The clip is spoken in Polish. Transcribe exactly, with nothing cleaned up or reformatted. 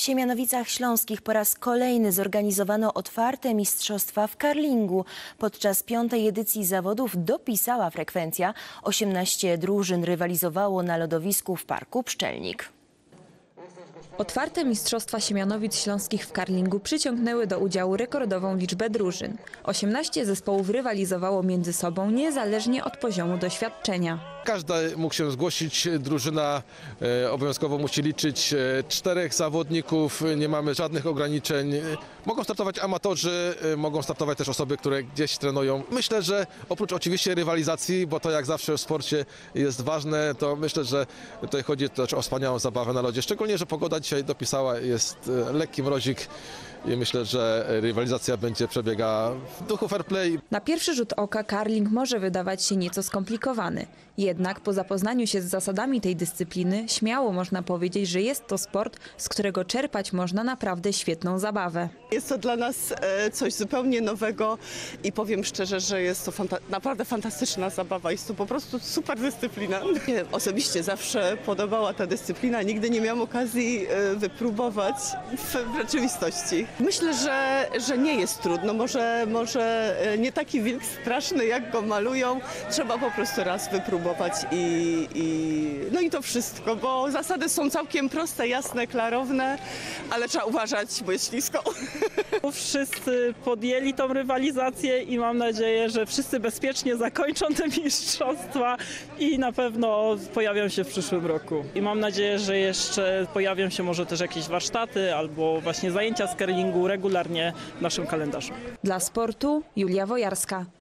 Siemianowicach Śląskich po raz kolejny zorganizowano otwarte mistrzostwa w curlingu. Podczas piątej edycji zawodów dopisała frekwencja. osiemnaście drużyn rywalizowało na lodowisku w Parku Pszczelnik. Otwarte mistrzostwa Siemianowic Śląskich w curlingu przyciągnęły do udziału rekordową liczbę drużyn. osiemnaście zespołów rywalizowało między sobą niezależnie od poziomu doświadczenia. Każdy mógł się zgłosić, drużyna e, obowiązkowo musi liczyć e, czterech zawodników, nie mamy żadnych ograniczeń. Mogą startować amatorzy, e, mogą startować też osoby, które gdzieś trenują. Myślę, że oprócz oczywiście rywalizacji, bo to jak zawsze w sporcie jest ważne, to myślę, że tutaj chodzi też o wspaniałą zabawę na lodzie. Szczególnie, że pogoda dzisiaj dopisała, jest e, lekki mrozik i myślę, że rywalizacja będzie przebiegała w duchu fair play. Na pierwszy rzut oka curling może wydawać się nieco skomplikowany. Jednak po zapoznaniu się z zasadami tej dyscypliny śmiało można powiedzieć, że jest to sport, z którego czerpać można naprawdę świetną zabawę. Jest to dla nas e, coś zupełnie nowego i powiem szczerze, że jest to fanta- naprawdę fantastyczna zabawa. Jest to po prostu super dyscyplina. Mnie osobiście zawsze podobała ta dyscyplina. Nigdy nie miałam okazji e, wypróbować w, w rzeczywistości. Myślę, że, że nie jest trudno. Może, może e, nie taki wilk straszny, jak go malują. Trzeba po prostu raz wypróbować i, i no i to wszystko, bo zasady są całkiem proste, jasne, klarowne, ale trzeba uważać, bo jest ślisko. Wszyscy podjęli tą rywalizację i mam nadzieję, że wszyscy bezpiecznie zakończą te mistrzostwa i na pewno pojawią się w przyszłym roku. I mam nadzieję, że jeszcze pojawią się może też jakieś warsztaty albo właśnie zajęcia z curlingu regularnie w naszym kalendarzu. Dla sportu Julia Wojarska.